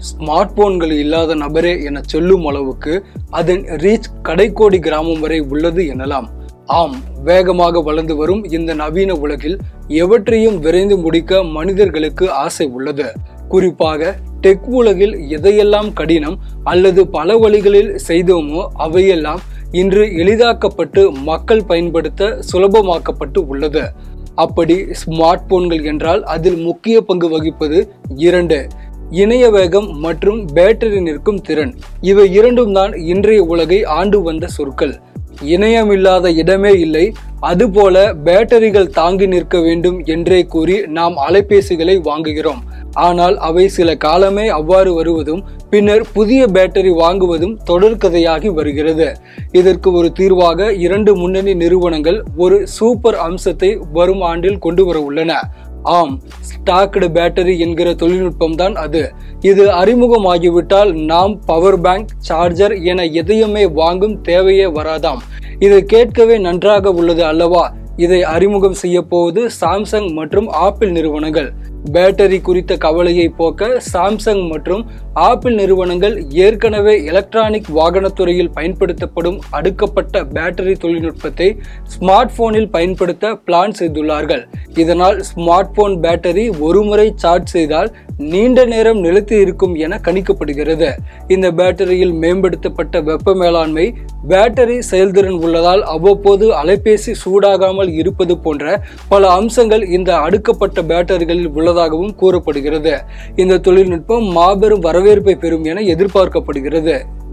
Smart போன்கள் இல்லாத நபரே என சொல்லும் அளவுக்கு அதன் ரீச் கடைக்கோடி கிராமம் வரை உள்ளது எனலாம். ஆம், வேகமாக வளர்ந்து வரும் இந்த நவீன உலகில் எவற்றையும் விரைந்து முடிக்க மனிதர்களுக்கு ஆசை உள்ளது. குறிப்பாக டெக் உலகில் எதையெல்லாம் கடினம் அல்லது பல வழிகளில் செய்தோமோ அவையெல்லாம் இன்று எளிதாக்கப்பட்டு மக்கள் பயன்படுத்த சுலபமாக்கப்பட்டு உள்ளது. அப்படி ஸ்மார்ட் போன்கள் என்றால் அதில் முக்கிய பங்கு வகிப்பது இரண்டு: இணைய வேகம் மற்றும் பேட்டரி நிற்கும் திறன். இவை இரண்டும் தான் இன்றைய உலகை ஆண்டு வந்த சொற்கள். இணையம் இல்லாத இடமே இல்லை, அதுபோல பேட்டரிகள் தாங்கி நிற்க வேண்டும் என்றே கூறி நாம் அலைபேசிகளை வாங்குகிறோம். ஆனால் அவை சில காலமே அவ்வாறு வருவதும் பின்னர் புதிய பேட்டரி வாங்குவதும் தொடர்கதையாகி வருகிறது. இதற்கு ஒரு தீர்வாக இரண்டு முன்னணி நிறுவனங்கள் ஒரு சூப்பர் அம்சத்தை வரும் ஆண்டில் கொண்டு வர உள்ளன. ஆம், ஸ்டாக்டு பேட்டரி என்கிற தொழில்நுட்பம் தான் அது. இது அறிமுகமாகிவிட்டால் நாம் பவர் பேங்க், சார்ஜர் என எதையுமே வாங்கும் தேவையே வராதாம். இது கேட்கவே நன்றாக உள்ளது அல்லவா? இதை அறிமுகம் செய்ய போவது சாம்சங் மற்றும் ஆப்பிள் நிறுவனங்கள். பேட்டரி குறித்த கவலையை போக்க சாம்சங் மற்றும் ஆப்பிள் நிறுவனங்கள் ஏற்கனவே எலக்ட்ரானிக் வாகனத்துறையில் பயன்படுத்தப்படும் அடுக்கப்பட்ட பேட்டரி தொழில்நுட்பத்தை ஸ்மார்ட் போனில் பயன்படுத்த பிளான் செய்துள்ளார்கள். இதனால் ஸ்மார்ட் போன் பேட்டரி ஒருமுறை சார்ஜ் செய்தால் நீண்ட நேரம் நிலைத்து இருக்கும் என கணிக்கப்படுகிறது. இந்த பேட்டரியில் மேம்படுத்தப்பட்ட வெப்ப மேலாண்மை, பேட்டரி செயல்திறன் உள்ளதால் அவ்வப்போது அலைபேசி சூடாகாமல் இருப்பது போன்ற பல அம்சங்கள் இந்த அடுக்கப்பட்ட பேட்டரிகளில் உள்ளதாகவும் கூறப்படுகிறது. இந்த தொழில்நுட்பம் மாபெரும் வரவேற்பை பெறும் என எதிர்பார்க்கப்படுகிறது.